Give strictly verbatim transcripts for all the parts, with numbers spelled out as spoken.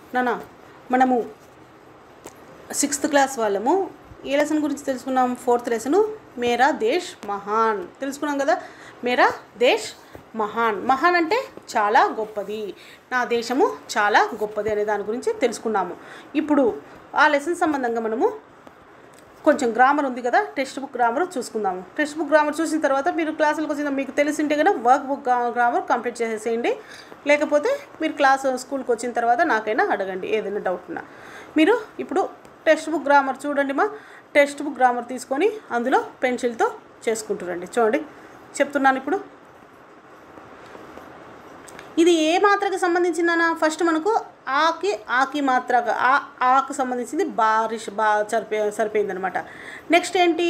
నానా మనము sixth class వాళ్ళము ఏ లెసన్ గురించి తెలుసుకున్నాం? ఫోర్త్ లెసను మేరా దేశ్ మహాన్ తెలుసుకున్నాం కదా. మేరా దేశ్ మహాన్, మహాన్ అంటే చాలా గొప్పది, నా దేశము చాలా గొప్పది అనే దాని గురించి తెలుసుకున్నాము. ఇప్పుడు ఆ లెసన్ సంబంధంగా మనము కొంచెం గ్రామర్ ఉంది కదా, టెక్స్ట్ బుక్ గ్రామర్ చూసుకుందాము. టెక్స్ట్ బుక్ గ్రామర్ చూసిన తర్వాత మీరు క్లాసులకు వచ్చిన మీకు తెలిసింటే కదా వర్క్ బుక్ గ్రామర్ కంప్లీట్ చేసేసేయండి. లేకపోతే మీరు క్లాస్ స్కూల్కి వచ్చిన తర్వాత నాకైనా అడగండి ఏదైనా డౌట్ ఉన్నా. మీరు ఇప్పుడు టెక్స్ట్ బుక్ గ్రామర్ చూడండి. మా టెక్స్ట్ బుక్ గ్రామర్ తీసుకొని అందులో పెన్సిల్తో చేసుకుంటారండి. చూడండి చెప్తున్నాను. ఇప్పుడు ఇది ఏ మాత్రకు సంబంధించిందనా? ఫస్ట్ మనకు ఆకి ఆకి మాత్రగా ఆ ఆకు సంబంధించింది బారిష్ బా సరిపో సరిపోయింది అనమాట. నెక్స్ట్ ఏంటి?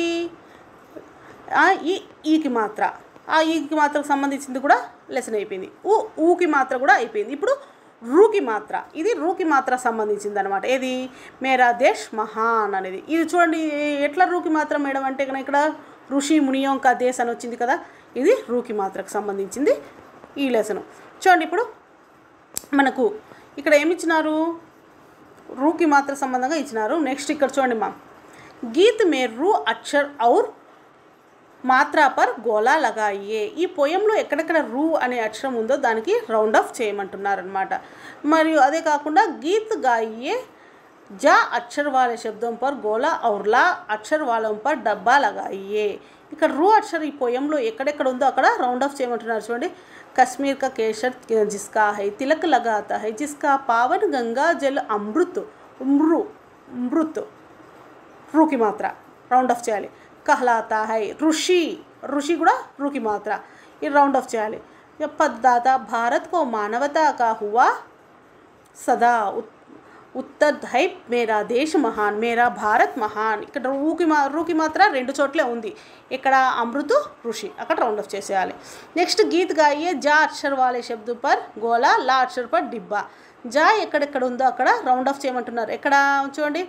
ఈ ఈకి మాత్ర, ఆ ఈకి మాత్రకు సంబంధించింది కూడా లెసన్ అయిపోయింది. ఊ ఊకి మాత్ర కూడా అయిపోయింది. ఇప్పుడు రూకి మాత్ర, ఇది రూకి మాత్ర సంబంధించింది అనమాట. ఏది? మేరా దేశ్ మహాన్ అనేది. ఇది చూడండి ఎట్లా రూకి మాత్ర మేడం అంటే ఇక్కడ ఋషి మునియోం కా దేశ్ అని వచ్చింది కదా, ఇది రూకి మాత్రకు సంబంధించింది ఈ లెసను. చూడండి ఇప్పుడు మనకు ఇక్కడ ఏమి ఇచ్చినారు? రూకి మాత్ర సంబంధంగా ఇచ్చినారు. నెక్స్ట్ ఇక్కడ చూడండి మా గీత్ మే రూ అక్షర్ ఔర్ మాత్రా పర్ గోలా లగాయే. ఈ పోయంలో ఎక్కడెక్కడ రూ అనే అక్షరం ఉందో దానికి రౌండ్ ఆఫ్ చేయమంటున్నారు అనమాట. మరియు అదే కాకుండా గీత్ గాయే जा अक्षर वाले शब्दों पर गोला और ला अक्षर वालों पर डब्बा लगाइए. ఇక్కడ రూ అక్షర్ ఈ పోయంలో ఎక్కడెక్కడ ఉందో అక్కడ రౌండ్ ఆఫ్ చేయమంటున్నారు. చూడండి. कश्मीर का केसर जिसका है तिलक लगाता है जिसका पावन गंगा जल अमृत उम्रू अमृत रूकी मात्रा రౌండ్ ఆఫ్ చేయాలి. कहलाता है ऋषि ऋषि కూడా रूकी मात्रा ये రౌండ్ ఆఫ్ చేయాలి. पददाता भारत को मानवता का हुआ सदा उत्तर है मेरा देश महान मेरा भारत महान. ఇక్కడ రూకి మా రూకి మాత్ర రెండు చోట్లే ఉంది. ఇక్కడ అమృతు ఋషి అక్కడ రౌండ్ ఆఫ్ చేసేయాలి. నెక్స్ట్ గీత్ గాయే జా అక్షర్ వాలే శబ్ద పర్ గోలా లా అక్షర్ పర్ డిబ్బా. జా ఎక్కడెక్కడ ఉందో అక్కడ రౌండ్ ఆఫ్ చేయమంటున్నారు. ఎక్కడ చూడండి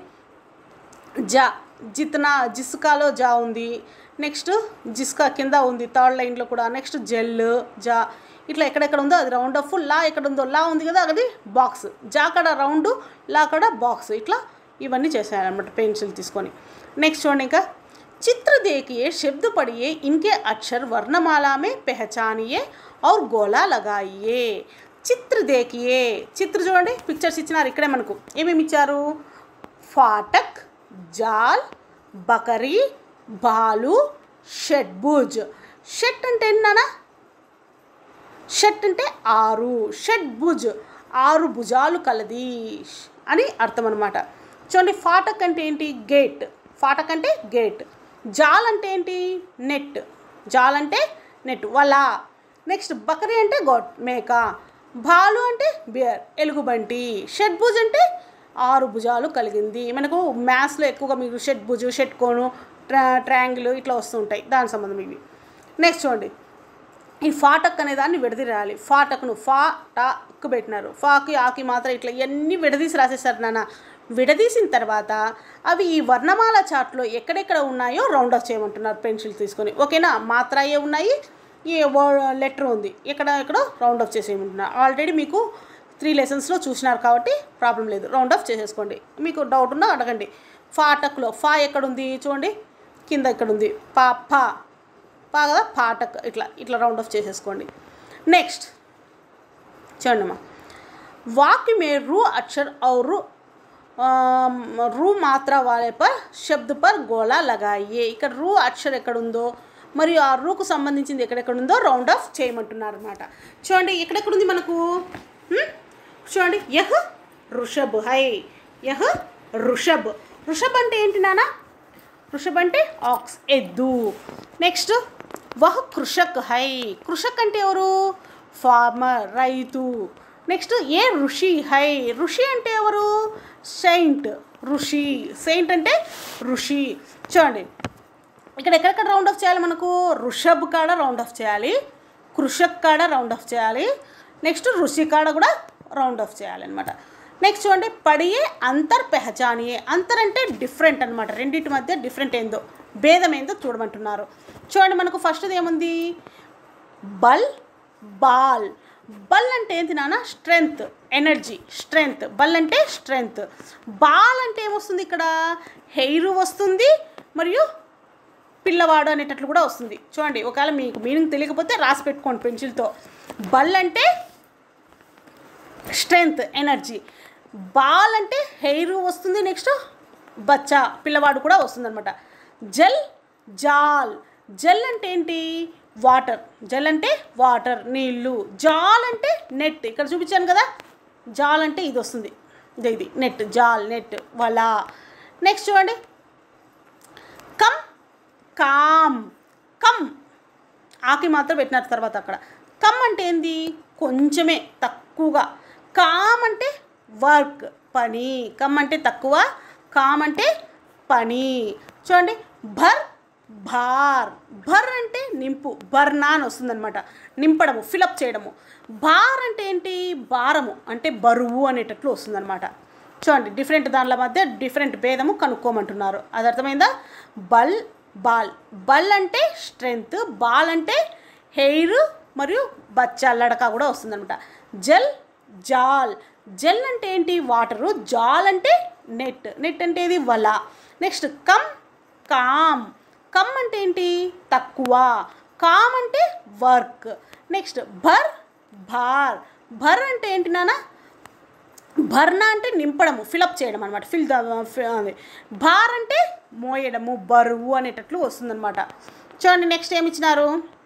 జా జిత్నా జిస్కాలో జా ఉంది. నెక్స్ట్ జిస్కా కింద ఉంది థర్డ్ లైన్లో కూడా. నెక్స్ట్ జెల్ జా ఇట్లా ఎక్కడెక్కడ ఉందో అది రౌండ్ ఆఫ్. లా ఎక్కడ ఉందో లా ఉంది కదా అది బాక్స్. జా కడ రౌండ్ లా కడ బాక్స్. ఇట్లా ఇవన్నీ చేసేయాలన్నమాట పెన్సిల్ తీసుకొని. నెక్స్ట్ చూడండి ఇంకా चित्र देखिए शब्द पढ़िए इनके अक्षर वर्णमाला में पहचानिए और गोला लगाइए. चित्र देखिए चित्र చూడండి పిక్చర్స్ ఇచ్చినారు. ఇక్కడే మనకు ఏమేమి ఇచ్చారు? फाटक जाल बकरी भालू షడ్భుజ్. షట్ అంటే ఏంటన్నా? షట్ అంటే ఆరు, షడ్భుజ్ ఆరు భుజాలు కలది అని అర్థం అనమాట. చూడండి ఫాటక్ అంటే ఏంటి? గేట్. ఫాటక్ అంటే గేట్. జాల్ అంటే ఏంటి? నెట్. జాల్ అంటే నెట్ వల. నెక్స్ట్ బకరీ అంటే గోట్ మేక. భాలు అంటే బియర్ ఎలుగుబంటి. షడ్భుజ్ అంటే ఆరు భుజాలు కలిగింది. మనకు మ్యాథ్స్లో ఎక్కువగా మీకు షడ్భుజు షట్కోను ట్రా ట్రయాంగిల్ ఇట్లా వస్తుంటాయి దాని సంబంధం ఇవి. నెక్స్ట్ చూడండి ఈ ఫాటక్ అనే దాన్ని విడదీరాలి. ఫాటక్ను ఫా టాక్ పెట్టినారు. ఫాకి ఆకి మాత్రం ఇట్లా ఇవన్నీ విడదీసి రాసేస్తారు నాన్న. విడదీసిన తర్వాత అవి ఈ వర్ణమాల చార్ట్లో ఎక్కడెక్కడ ఉన్నాయో రౌండ్ ఆఫ్ చేయమంటున్నారు పెన్సిల్ తీసుకొని. ఓకేనా? మాత్ర ఏ ఉన్నాయి, ఈ లెటర్ ఉంది, ఎక్కడ ఎక్కడో రౌండ్ ఆఫ్ చేసేయమంటున్నారు. ఆల్రెడీ మీకు త్రీ లెసన్స్లో చూసినారు కాబట్టి ప్రాబ్లం లేదు, రౌండ్ ఆఫ్ చేసేసుకోండి. మీకు డౌట్ ఉన్నా అడగండి. ఫాటక్లో ఫా ఎక్కడుంది చూడండి, కింద ఎక్కడుంది పా ఫా పా కదా ఫాటక్. ఇట్లా ఇట్లా రౌండ్ ఆఫ్ చేసేసుకోండి. నెక్స్ట్ చూడండి అమ్మా వాక్య మే రూ అక్షర్ ఔర్ రూ మాత్ర వాలే పర్ శబ్ద పర్ గోళా లగాయే. ఇక్కడ రూ అక్షర్ ఎక్కడుందో మరియు ఆ రూకు సంబంధించింది ఎక్కడెక్కడుందో రౌండ్ ఆఫ్ చేయమంటున్నారు అనమాట. చూడండి ఎక్కడెక్కడుంది మనకు చూడండి యహ్ ఋషభ్ హై. యహ్ ఋషభ్. ఋషభ్ అంటే ఏంటి నాన్న? ఋషభ్ అంటే ఆక్స్ ఎద్దు. నెక్స్ట్ వహ్ కృషక్ హై. కృషక్ అంటే ఎవరు? ఫార్మర్ రైతు. నెక్స్ట్ ఏ ఋషి హై. ఋషి అంటే ఎవరు? సెయింట్. ఋషి సెయింట్ అంటే ఋషి. చూడండి ఇక్కడ ఎక్కడెక్కడ రౌండ్ ఆఫ్ చేయాలి మనకు? ఋషభ్ కాడ రౌండ్ ఆఫ్ చేయాలి, కృషక్ కాడ రౌండ్ ఆఫ్ చేయాలి, నెక్స్ట్ ఋషి కాడ కూడా రౌండ్ ఆఫ్ చేయాలన్నమాట. నెక్స్ట్ చూడండి పడియే అంతర్ పెహచానియే. అంతర్ అంటే డిఫరెంట్ అనమాట. రెండింటి మధ్య డిఫరెంట్ ఏందో భేదం ఏందో చూడమంటున్నారు. చూడండి మనకు ఫస్ట్ది ఏముంది? బల్ బాల్. బల్ అంటే ఏంటి నాన్న స్ట్రెంగ్త్ ఎనర్జీ స్ట్రెంగ్త్ బల్ అంటే స్ట్రెంగ్త్ బాల్ అంటే ఏమొస్తుంది ఇక్కడ హెయిర్ వస్తుంది మరియు పిల్లవాడు అనేటట్లు కూడా వస్తుంది చూడండి ఒకవేళ మీకు మీనింగ్ తెలియకపోతే రాసి పెట్టుకోండి పెన్సిల్తో బల్ అంటే స్ట్రెంగ్త్ ఎనర్జీ బాల్ అంటే హెయిర్ వస్తుంది నెక్స్ట్ బచ్చా పిల్లవాడు కూడా వస్తుంది అనమాట జల్ జాల్ జల్ అంటే ఏంటి వాటర్ జల్ అంటే వాటర్ నీళ్ళు జాల్ అంటే నెట్ ఇక్కడ చూపించాను కదా జాల్ అంటే ఇది వస్తుంది ఇది నెట్ జాల్ నెట్ వల నెక్స్ట్ చూడండి కమ్ కామ్ కమ్ ఆకి మాత్రం పెట్టినారు తర్వాత అక్కడ కమ్ అంటే ఏంది కొంచెమే తక్కువగా కామ్ అంటే వర్క్ పని కమ్ అంటే తక్కువ కామ్ అంటే పని చూడండి భర్ భార్ భర్ అంటే నింపు బర్నా అని వస్తుందన్నమాట నింపడము ఫిలప్ చేయడము భార్ అంటే ఏంటి భారము అంటే బరువు అనేటట్లు వస్తుందన్నమాట చూడండి డిఫరెంట్ దానిల మధ్య డిఫరెంట్ భేదము కనుక్కోమంటున్నారు అది అర్థమైందా బల్ బాల్ బల్ అంటే స్ట్రెంగ్త్ బాల్ అంటే హెయిర్ మరియు బచ్చా లడక కూడా వస్తుందన్నమాట జల్ జాల్ జల్ అంటే ఏంటి వాటరు జాల్ అంటే నెట్ నెట్ అంటే ఇది వల నెక్స్ట్ కమ్ కామ్ కమ్ అంటే ఏంటి తక్కువ కామ్ అంటే వర్క్ నెక్స్ట్ భర్ భార్ భర్ అంటే ఏంటి నాన్న భర్న అంటే నింపడము ఫిలప్ చేయడం అనమాట ఫిల్ అది భార్ అంటే మోయడము బరువు అనేటట్లు వస్తుందన్నమాట చూడండి నెక్స్ట్ ఏమి ఇచ్చినారు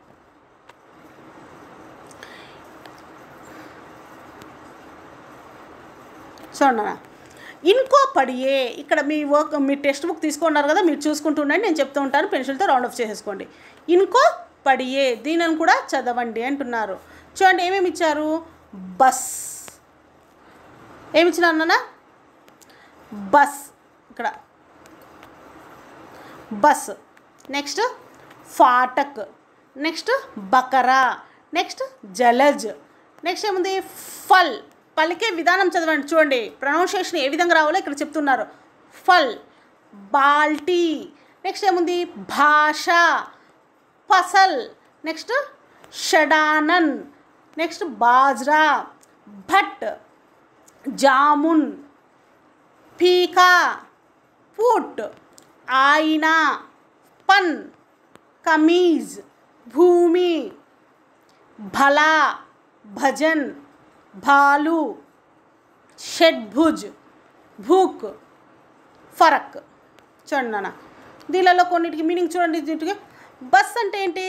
చూడన్నా ఇన్కో పడియే ఇక్కడ మీ వర్క్ మీ టెక్స్ట్ బుక్ తీసుకున్నారు కదా మీరు చూసుకుంటూ ఉండండి నేను చెప్తూ ఉంటాను పెన్సిల్తో రౌండ్ ఆఫ్ చేసేసుకోండి ఇన్కో పడియే దీనిని కూడా చదవండి అంటున్నారు చూడండి ఏమేమి ఇచ్చారు బస్ ఏమి ఇచ్చినారు నాన్న బస్ ఇక్కడ బస్ నెక్స్ట్ ఫాటక్ నెక్స్ట్ బకరా నెక్స్ట్ జలజ్ నెక్స్ట్ ఏముంది ఫల్ పలికే విధానం చదవండి చూడండి ప్రొనౌన్సియేషన్ ఏ విధంగా రావాలో ఇక్కడ చెప్తున్నారు ఫల్ బాల్టీ నెక్స్ట్ ఏముంది భాష ఫసల్ నెక్స్ట్ షడానన్ నెక్స్ట్ బాజ్రా భట్ జామున్ పీకా పుట్ ఆయినా పన్ కమీజ్ భూమి భలా భజన్ భాలు షడ్భుజ్ భూక్ ఫరక్ చూడండి నాన్న దీనిలో కొన్నిటికి మీనింగ్ చూడండి దీంట్లో బస్ అంటే ఏంటి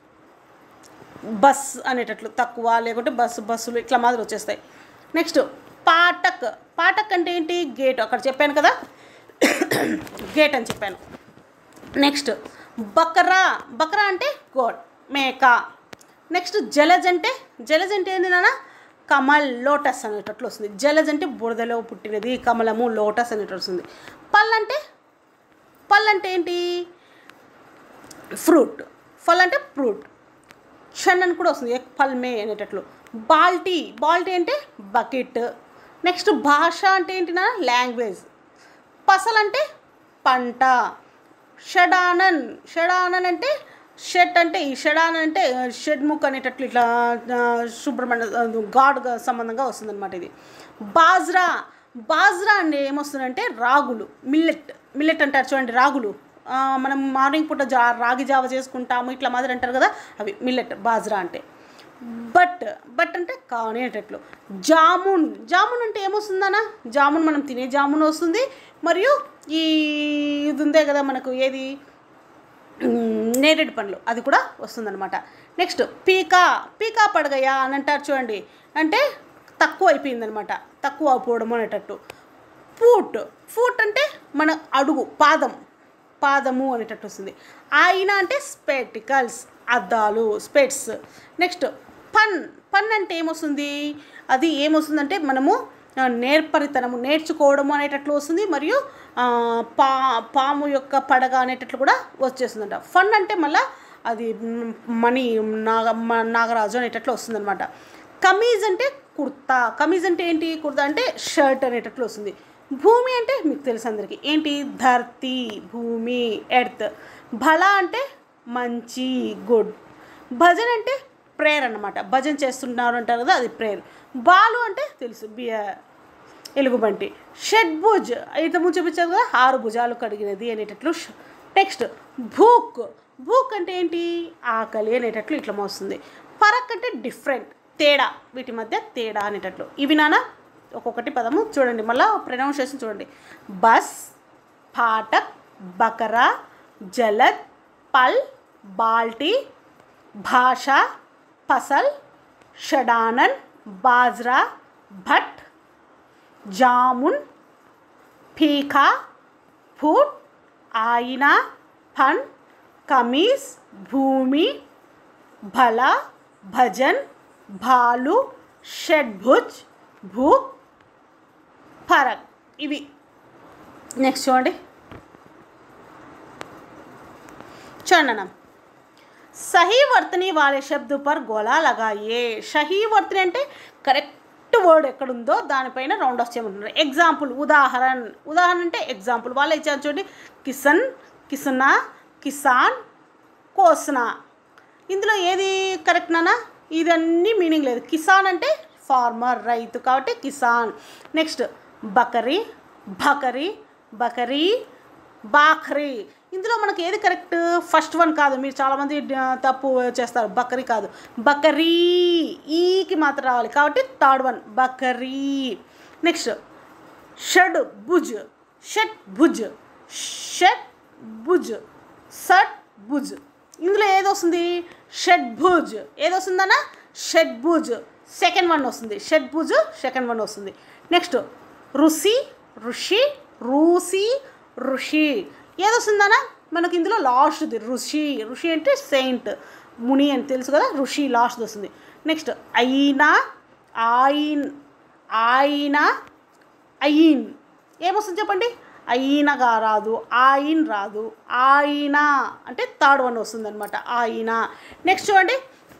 బస్ అనేటట్లు తక్కువ లేకుంటే బస్సు బస్సులు ఇట్లా మాదిరి వచ్చేస్తాయి నెక్స్ట్ పాటక్ పాటక్ అంటే ఏంటి గేట్ అక్కడ చెప్పాను కదా గేట్ అని చెప్పాను నెక్స్ట్ బకరా బకరా అంటే గోడ్ మేక నెక్స్ట్ జలజ్ అంటే జలజ్ అంటే ఏంటి నాన్న కమల్ లోటస్ అనేటట్లు వస్తుంది జలజ్ అంటే బురదలో పుట్టినది కమలము లోటస్ అనేటట్లు వస్తుంది పల్ అంటే పల్ అంటే ఏంటి ఫ్రూట్ ఫల్ అంటే ఫ్రూట్ షన్ అని కూడా వస్తుంది ఫల్ మే అనేటట్లు బాల్టీ బాల్టీ అంటే బకెట్ నెక్స్ట్ భాష అంటే ఏంటి నా లాంగ్వేజ్ పసల్ అంటే పంట షడానన్ షడానన్ అంటే షెడ్ అంటే ఈ షడానన్ అంటే షెడ్ముక్ అనేటట్లు ఇట్లా సుబ్రహ్మణ్య గాడ్ సంబంధంగా వస్తుందన్నమాట ఇది బాజ్రా బాజ్రా అంటే ఏమొస్తుందంటే రాగులు మిల్లెట్ మిల్లెట్ అంటారు చూడండి రాగులు మనం మార్నింగ్ పూట జా రాగి జావ చేసుకుంటాము ఇట్లా మాదిరి అంటారు కదా అవి మిల్లెట్ బాజ్రా అంటే బట్ బట్ అంటే కానేటట్లు జామున్ జామున్ అంటే ఏమొస్తుందన్న జామున్ మనం తినే జామున్ వస్తుంది మరియు ఈ ఇది ఉందే కదా మనకు ఏది నేరేడు పండ్లు అది కూడా వస్తుందన్నమాట నెక్స్ట్ పీకా పీకా పడగయా అని అంటారు చూడండి అంటే తక్కువ అయిపోయిందనమాట తక్కువ అయిపోవడం అనేటట్టు ఫూట్ ఫూట్ అంటే మన అడుగు పాదం పాదము అనేటట్టు వస్తుంది ఆయన అంటే స్పెటికల్స్ అద్దాలు స్పెట్స్ నెక్స్ట్ పన్ పన్ అంటే ఏమొస్తుంది అది ఏమొస్తుందంటే మనము నేర్పరితనము నేర్చుకోవడము అనేటట్లు వస్తుంది మరియు పా పాము యొక్క పడగ అనేటట్లు కూడా వచ్చేస్తుందంట ఫన్ అంటే మళ్ళీ అది మణి నాగ నాగరాజు అనేటట్లు వస్తుందన్నమాట కమీజ్ అంటే కుర్తా కమీజ్ అంటే ఏంటి కుర్తా అంటే షర్ట్ అనేటట్లు వస్తుంది భూమి అంటే మీకు తెలుసు అందరికీ ఏంటి ధర్తి భూమి ఎర్త్ భలా అంటే మంచి గుడ్ భజన్ అంటే ప్రేయర్ అన్నమాట. భజన చేస్తున్నారు అంటారు కదా, అది ప్రేయర్. బాలు అంటే తెలుసు, బియ ఎలుగుబంటి. షడ్భుజ్ ఇంతకుముందు చూపించారు కదా, ఆరు భుజాలు కలిగినది అనేటట్లు. నెక్స్ట్ భూక్. భూక్ అంటే ఏంటి? ఆకలి అనేటట్లు ఇట్లా మోస్తుంది. ఫరక్ అంటే డిఫరెంట్, తేడా, వీటి మధ్య తేడా అనేటట్లు. ఇవి నాన్న ఒక్కొక్కటి పదము చూడండి, మళ్ళీ ప్రొనౌన్సియేషన్ చూడండి. బస్, ఫాటక్, బకరా, జలద్, పల్, బాల్టీ, భాష, ఫసల్, షడానన్, బాజ్రా, భట్, జామున్, పీకా, ఫుట్, ఆయినా, ఫన్, కమీజ్, భూమి, భల, భజన్, భాలు, షడ్భుజ్, భూక్, ఫరక్. ఇవి నెక్స్ట్ చూడండి. చూడండి అన్న, సహీ వర్తని వాలే శబ్ద పర్ గోలా లగాయే. సహీ వర్తని అంటే కరెక్ట్ వర్డ్ ఎక్కడుందో దానిపైన రౌండ్ ఆఫ్ చేయమంటున్నారు. ఎగ్జాంపుల్, ఉదాహరణ. ఉదాహరణ అంటే ఎగ్జాంపుల్. వాళ్ళు ఇచ్చారు చూడండి, కిసన్, కిసనా, కిసాన్, కోస్నా. ఇందులో ఏది కరెక్ట్ నానా? ఇదన్నీ మీనింగ్ లేదు. కిసాన్ అంటే ఫార్మర్, రైతు, కాబట్టి కిసాన్. నెక్స్ట్ బకరీ, బకరీ, బకరీ, బాఖ్రీ. ఇందులో మనకి ఏది కరెక్ట్? ఫస్ట్ వన్ కాదు, మీరు చాలామంది తప్పు చేస్తారు. బకరీ కాదు, బకరీ, ఈకి మాత్రం రావాలి, కాబట్టి థర్డ్ వన్ బకరీ. నెక్స్ట్ షడ్ భుజ్, షట్ భుజ్, షట్ భుజ్, సట్ భుజ్. ఇందులో ఏది వస్తుంది? షడ్భుజ్. ఏది వస్తుందన్నా? షడ్భుజ్ సెకండ్ వన్ వస్తుంది. షడ్భుజ్ సెకండ్ వన్ వస్తుంది. నెక్స్ట్ ఋషి, ఋషి, రూసి, ఋషి. ఏది వస్తుందన్నా? మనకి ఇందులో లాస్ట్ది ఋషి. ఋషి అంటే సెయింట్, ముని అని తెలుసు కదా, ఋషి లాస్ట్ది వస్తుంది. నెక్స్ట్ అయినా, ఆయిన్, ఆయినా, అయీన్. ఏమొస్తుంది చెప్పండి? అయినగా రాదు, ఆయిన్ రాదు, ఆయినా అంటే థర్డ్ వన్ వస్తుంది అనమాట, ఆయినా. నెక్స్ట్ చూడండి,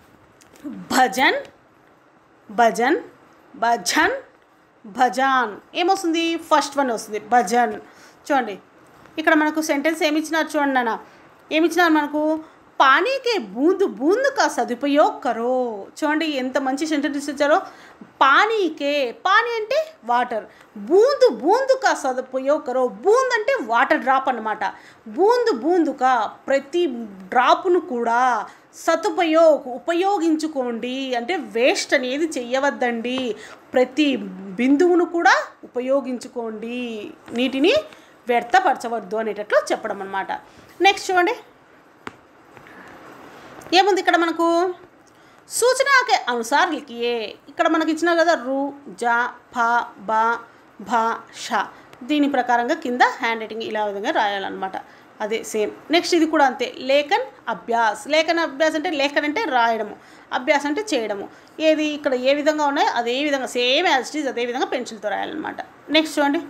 భజన్, భజన్, భజన్, భజాన్. ఏమొస్తుంది? ఫస్ట్ వన్ వస్తుంది, భజన్. చూడండి ఇక్కడ మనకు సెంటెన్స్ ఏమి ఇచ్చినారు చూడండి నాన్న. ఏమి ఇచ్చినారు మనకు? పానీకే బూందు బూందు కా సదుపయోగ్ కరో. చూడండి ఎంత మంచి సెంటెన్స్ ఇచ్చారో. పానీకే, పానీ అంటే వాటర్, బూందు బూందు కా సదుపయోగ్ కరో. బూంద్ అంటే వాటర్ డ్రాప్ అన్నమాట. బూందు బూందుకా ప్రతి డ్రాప్ను కూడా సదుపయోగ్ ఉపయోగించుకోండి, అంటే వేస్ట్ అనేది చెయ్యవద్దండి, ప్రతి బిందువును కూడా ఉపయోగించుకోండి, నీటిని వ్యర్థపరచవద్దు అనేటట్లు చెప్పడం అన్నమాట. నెక్స్ట్ చూడండి ఏముంది ఇక్కడ మనకు? సూచనకే అనుసార్ లిఖియే. ఇక్కడ మనకి ఇచ్చినారు కదా, రు, జా, ఫ, బ, భ, ష. దీని ప్రకారంగా కింద హ్యాండ్ రైటింగ్ ఇలా విధంగా రాయాలన్నమాట. అదే సేమ్. నెక్స్ట్ ఇది కూడా అంతే, లేఖన్ అభ్యాస్. లేఖన్ అభ్యాస్ అంటే లేఖన్ అంటే రాయడము, అభ్యాస్ అంటే చేయడము. ఏది ఇక్కడ ఏ విధంగా ఉన్నాయో అదే విధంగా సేమ్ యాజ్ ఇట్ ఈజ్ అదే విధంగా పెన్సిల్తో రాయాలన్నమాట. నెక్స్ట్ చూడండి,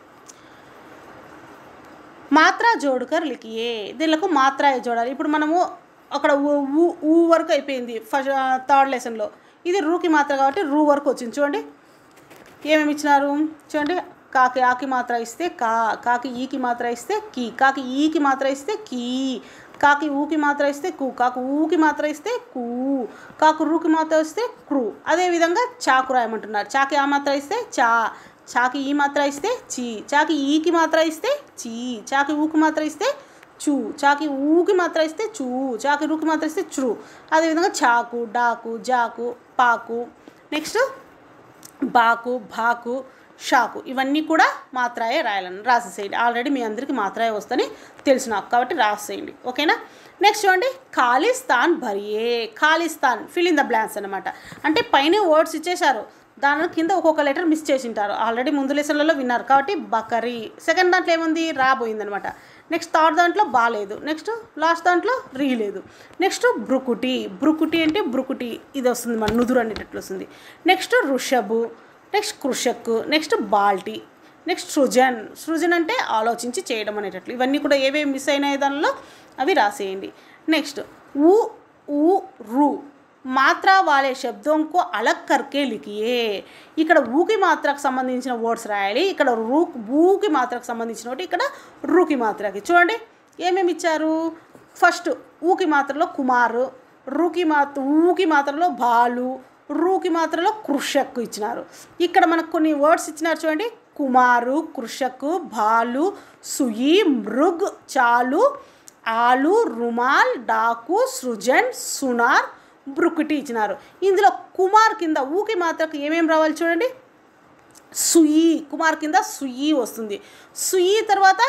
మాత్రా జోడుకర్ లిఖియే. దీనికి మాత్రా జోడాలి. ఇప్పుడు మనము అక్కడ ఊ ఊ వరకు అయిపోయింది ఫస్ట్ థర్డ్ లెసన్లో. ఇది రూకి మాత్ర కాబట్టి రూ వరకు వచ్చింది. చూడండి ఏమేమి ఇచ్చినారు చూడండి. కాకి ఆకి మాత్ర ఇస్తే కా, కాకి ఈకి మాత్ర ఇస్తే కీ, కాకి ఈకి మాత్ర ఇస్తే కీ, కాకి ఊకి మాత్ర ఇస్తే కు, కాకు ఊకి మాత్ర ఇస్తే కూ, కాకు రూకి మాత్ర ఇస్తే క్రూ. అదేవిధంగా చాకు రాయమంటున్నారు. చాకి ఆ మాత్ర ఇస్తే చా, చాకి ఈ మాత్ర ఇస్తే చీ, చాకి ఈకి మాత్ర ఇస్తే చీ, చాకి ఊకి మాత్ర ఇస్తే చూ, చాకి ఊకి మాత్ర ఇస్తే చూ, చాకి రూకి మాత్ర ఇస్తే చ్రు. అదేవిధంగా చాకు, డాకు, జాకు, పాకు, నెక్స్ట్ బాకు, భాకు, షాకు. ఇవన్నీ కూడా మాత్రాయే రాయాలని రాసేసేయండి. ఆల్రెడీ మీ అందరికీ మాత్రాయే వస్తని తెలుసు నాకు, కాబట్టి రాసేయండి. ఓకేనా? నెక్స్ట్ చూడండి, ఖాళీస్థాన్ భరియే. ఖాళీస్థాన్ ఫిల్ ఇన్ ద బ్లాంక్స్ అనమాట. అంటే పైన వర్డ్స్ ఇచ్చేశారు, దాని కింద ఒక్కొక్క లెటర్ మిస్ చేసి ఉంటారు. ఆల్రెడీ ముందు లెసన్లలో విన్నారు కాబట్టి బకరీ. సెకండ్ దాంట్లో ఏముంది? రాబోయిందనమాట. నెక్స్ట్ థర్డ్ దాంట్లో బాలేదు. నెక్స్ట్ లాస్ట్ దాంట్లో రీ లేదు. నెక్స్ట్ బ్రుకుటి. బ్రుకుటి అంటే బ్రుకుటి ఇది వస్తుంది, మన నుదురు అనేటట్లు వస్తుంది. నెక్స్ట్ ఋషభు, నెక్స్ట్ కృషక్, నెక్స్ట్ బాల్టీ, నెక్స్ట్ సృజన్. సృజన్ అంటే ఆలోచించి చేయడం అనేటట్లు. ఇవన్నీ కూడా ఏవేవి మిస్ అయినాయి దానిలో అవి రాసేయండి. నెక్స్ట్ ఊ, ఊ, రు మాత్రా వాలే శబ్దంకు అలగ్ కర్కే లిఖియే. ఇక్కడ ఊకి మాత్రకు సంబంధించిన వర్డ్స్ రాయాలి. ఇక్కడ రూ ఊకి మాత్రకు సంబంధించిన ఒకటి, ఇక్కడ రూకి మాత్రకి. చూడండి ఏమేమి ఇచ్చారు. ఫస్ట్ ఊకి మాత్రలో కుమారు, రుకి మాత్ర ఊకి మాత్రలో బాలు, రూకి మాత్రలో కృషక్ ఇచ్చినారు. ఇక్కడ మనకు కొన్ని వర్డ్స్ ఇచ్చినారు చూడండి. కుమారు, కృషక్, బాలు, సుయి, మృగ్, చాలు, ఆలు, రుమాల్, డాకు, సృజన్, సునార్, బ్రుకుటి ఇచ్చినారు. ఇందులో కుమార్ కింద ఊకి మాత్రకు ఏమేమి రావాలి చూడండి. సుయి, కుమార్ కింద సుయి వస్తుంది. సుయి తర్వాత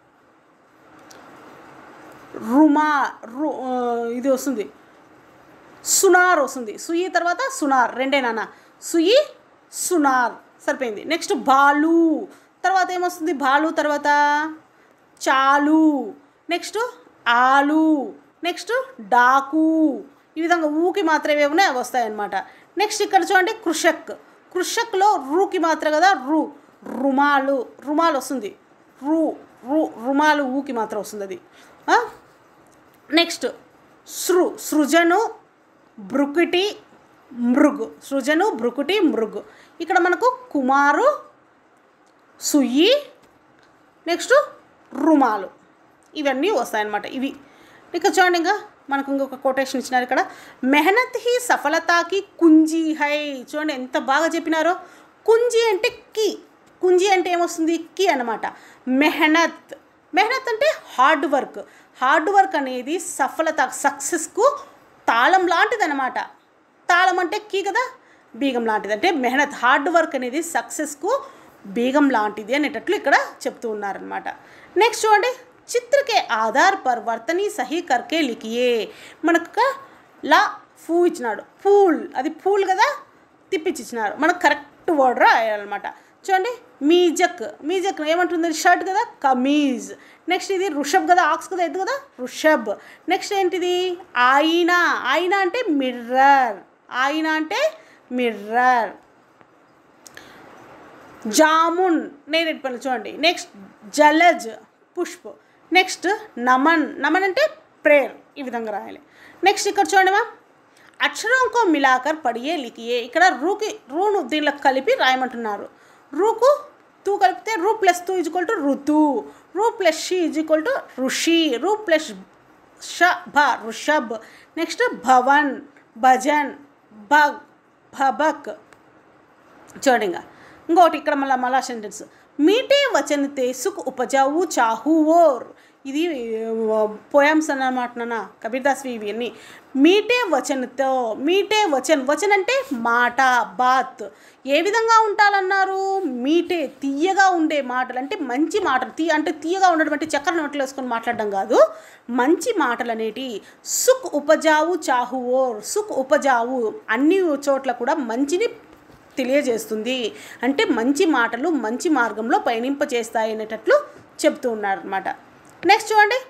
రుమా రు ఇది వస్తుంది, సునార్ వస్తుంది. సుయి తర్వాత సునార్, రెండే నాన్న, సుయి సునార్ సరిపోయింది. నెక్స్ట్ బాలు తర్వాత ఏమొస్తుంది, బాలు తర్వాత చాలు, నెక్స్ట్ ఆలు, నెక్స్ట్ డాకు. ఈ విధంగా ఊకి మాత్రమే ఉన్నాయి అవి వస్తాయన్నమాట. నెక్స్ట్ ఇక్కడ చూడండి కృషక్, కృషక్లో రూకి మాత్ర కదా, రు రుమాలు, రుమాలు వస్తుంది. రు రు రుమాలు ఊకి మాత్ర వస్తుంది అది. నెక్స్ట్ సృ, సృజను, బ్రుకుటి, మృగు, సృజను, బ్రుకుటి, మృగు. ఇక్కడ మనకు కుమారు, సుయి, నెక్స్ట్ రుమాలు ఇవన్నీ వస్తాయన్నమాట. ఇవి ఇక చూడండి. ఇంకా మనకు ఇంకొక కొటేషన్ ఇచ్చినారు ఇక్కడ. మెహనత్ హీ సఫలతాకి కుంజీ హై. చూడండి ఎంత బాగా చెప్పినారో. కుంజీ అంటే కీ, కుంజీ అంటే ఏమొస్తుంది, కీ అనమాట. మెహనత్, మెహనత్ అంటే హార్డ్ వర్క్. హార్డ్ వర్క్ అనేది సఫలత, సక్సెస్కు తాళం లాంటిది అనమాట. తాళం అంటే కీ కదా, బీగం లాంటిది. అంటే మెహనత్, హార్డ్ వర్క్ అనేది సక్సెస్కు బీగం లాంటిది అనేటట్లు ఇక్కడ చెప్తూ ఉన్నారనమాట. నెక్స్ట్ చూడండి. చిత్ర కే ఆధార్ పర్ వర్తని సహీ కర్కే లిఖియే. మనకు లా ఫూ ఇచ్చినాడు, పూల్, అది పూల్ కదా, తిప్పించి ఇచ్చినారు. మనకు కరెక్ట్ వర్డ్ రాయాలన్నమాట. చూడండి. మీజక్, మీజక్ ఏమంటుంది, షర్ట్ కదా, కమీజ్. నెక్స్ట్ ఇది రుషబ్ కదా, ఆక్స్ కదా, ఎద్దు కదా, రుషబ్. నెక్స్ట్ ఏంటిది, ఆయినా, ఆయినా అంటే మిర్రర్, ఆయినా అంటే మిర్రర్. జామున్, నేరేడు పళ్ళు చూడండి. నెక్స్ట్ జలజ్, పుష్ప్. నెక్స్ట్ నమన్, నమన్ అంటే ప్రేయర్. ఈ విధంగా రాయాలి. నెక్స్ట్ ఇక్కడ చూడండి మ్యామ్, అక్షరంకో మిలాకర్ పడియే లిఖియే. ఇక్కడ రూకి, రూను దీనిలో కలిపి రాయమంటున్నారు. రూకు తూ కలిపితే రూ ప్లస్ తూ ఈజ్ ఈక్వల్ టు ఋతు, రూ ప్లస్ షీ ఈజ్ ఈక్వల్ టు ఋషి, రూ ప్లస్ ష భ ఋషభ్. నెక్స్ట్ భవన్, భజన్, భగ్, భబక్. చూడండి. ఇంకా ఇంకోటి ఇక్కడ మళ్ళీ మళ్ళా సెంటెన్స్. మీటే వచనతే సుఖ్ ఉపజావు చాహు ఓర్. ఇది పోయమ్స్ అన్నమాట నాన్న, కబీర్దాస్వి ఇవన్నీ. మీటే వచనతో, మీటే వచన్, వచన్ అంటే మాట, బాత్. ఏ విధంగా ఉండాలన్నారు, మీటే తీయగా ఉండే మాటలు, అంటే మంచి మాటలు. తీ అంటే తీయగా ఉండడం అంటే చక్కెర నోట్లో వేసుకొని మాట్లాడడం కాదు, మంచి మాటలు అనేటి. సుఖ్ ఉపజావు చాహు ఓర్, సుఖ్ ఉపజావు అన్ని చోట్ల కూడా మంచిని తెలియజేస్తుంది. అంటే మంచి మాటలు మంచి మార్గంలో పయనింపచేస్తాయి అనేటట్లు చెప్తూ ఉన్నారన్నమాట. నెక్స్ట్ చూడండి.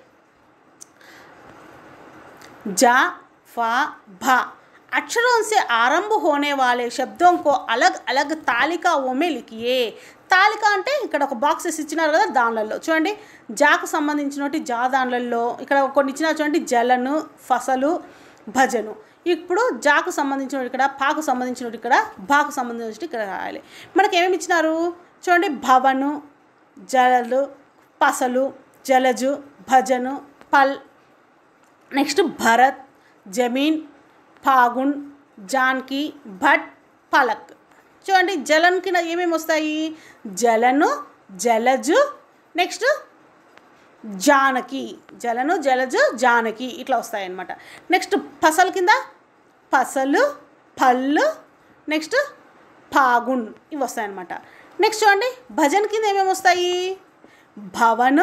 जा, फा, भा अक्षरों से आरंभ होने वाले शब्दों को अलग अलग तालिकाओं में लिखिए. తాలిక అంటే ఇక్కడ ఒక బాక్సెస్ ఇచ్చినారు కదా, దానిలలో చూడండి. జాకు సంబంధించినటువంటి జా దానిలలో ఇక్కడ కొన్ని ఇచ్చినారు చూడండి. జలను, ఫసలు, భజను. ఇప్పుడు జాకు సంబంధించిన ఇక్కడ, పాకు సంబంధించిన ఇక్కడ, బాకు సంబంధించిన ఇక్కడ రాయాలి. మనకి ఏమేమి ఇచ్చినారు చూడండి. భవను, జలలు, పసలు, జలజు, భజను, పల్. నెక్స్ట్ భరత్, జమీన్, ఫాగున్, జాన్కి, భట్, పలక్. చూడండి. జలన్కి ఏమేమి వస్తాయి, జలను, జలజు, నెక్స్ట్ జానకి, జలను, జలజు, జానకి ఇట్లా వస్తాయన్నమాట. నెక్స్ట్ పసల్ కింద పసలు, పళ్ళు, నెక్స్ట్ ఫాగున్ ఇవి వస్తాయన్నమాట. నెక్స్ట్ చూడండి. భజన్ కింద ఏమేమి వస్తాయి, భవను,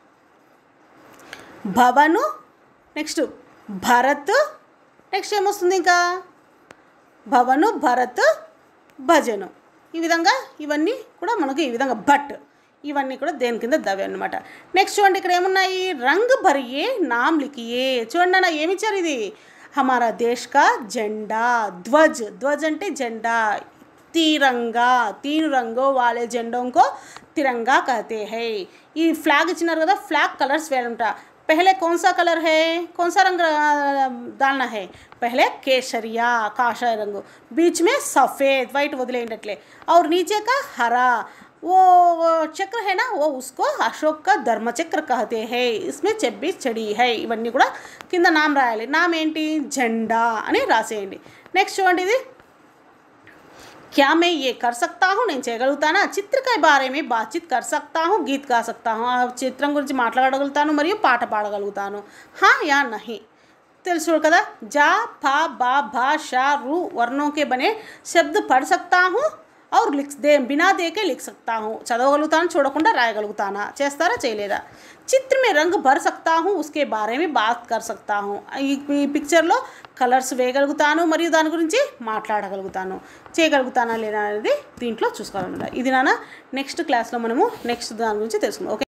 భవను, నెక్స్ట్ భరత్, నెక్స్ట్ ఏమొస్తుంది ఇంకా భవను, భరత్, భజను. ఈ విధంగా ఇవన్నీ కూడా మనకు ఈ విధంగా భట్ ఇవన్నీ కూడా దేని కింద దవి అన్నమాట. నెక్స్ట్ చూడండి. ఇక్కడ ఏమున్నాయి, రంగ్ భరియే నామ్ లిఖియే. చూడండి అన్న ఏమిచ్చారు, ఇది హమారా దేశ్ కా జెండా, ధ్వజ్, ధ్వజ్ అంటే జెండా. తిరంగా, తీన్ రంగో వాలే జెండోంకో తిరంగా कहते हैं. ఈ ఫ్లాగ్ ఇచ్చినారు కదా, ఫ్లాగ్ కలర్స్ వేరుంటా. पहले कौन सा कलर है, कौन सा रंग डालना है, पहले केसरिया काशा रंग, बीच में सफ़ेद वाइट वदिलेंडट्ले, और नीचे का हरा, वो చక్ర है ना वो उसको అశోక్ का ధర్మ చక్ర कहते हैं इसमें छब्बीस छड़ी है ఇవన్నీ కూడా కింద నామ్ రాయాలి నామ్ ఏంటి జెండా అని రాసేయండి నెక్స్ట్ చూడండి ఇది क्या मैं ये कर सकता हूँ నేను చేయగలుగుతానా చిత్ర के बारे में बातचीत कर सकता हूँ गीत गा सकता हूँ ఆ చిత్రం గురించి మాట్లాడగలుగుతాను మరియు పాట పాడగలుగుతాను हाँ या नहीं తెలుసు కదా जा फा बा भा शा रू वर्णों के बने शब्द पढ़ सकता हूँ और लिख दे बिना दे के लिख सकता हूँ చదవగలుగుతాను చూడకుండా రాయగలుగుతానా చేస్తారా చేయలేదా चित्र में रंग भर सकता हूँ उसके बारे में बात कर सकता हूँ ఈ పిక్చర్లో కలర్స్ వేయగలుగుతాను మరియు దాని గురించి మాట్లాడగలుగుతాను చేయగలుగుతానా లేదా అనేది దీంట్లో చూసుకోవాలన్నమాట ఇది నాన్న నెక్స్ట్ క్లాస్లో మనము నెక్స్ట్ దాని గురించి తెలుసుకుందాం ఓకే